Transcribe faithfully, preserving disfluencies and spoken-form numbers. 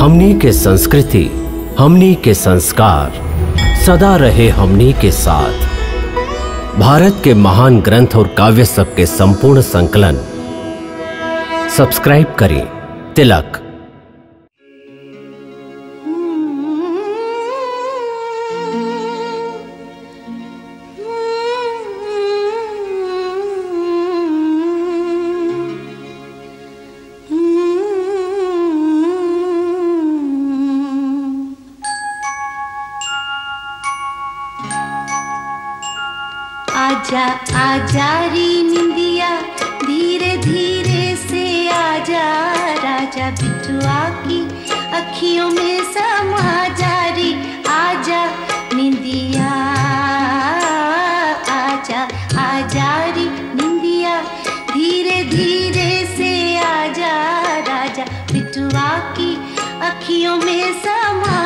हमनी के संस्कृति, हमनी के संस्कार सदा रहे हमनी के साथ। भारत के महान ग्रंथ और काव्य सब के संपूर्ण संकलन सब्सक्राइब करें तिलक। आजा आजा री निंदिया धीरे धीरे से आजा, राजा बिटुआ की अखियों में समा जा री। आजा निंदिया आजा आजा री निंदिया धीरे धीरे से आजा, राजा बिटुआ की अखियों में समा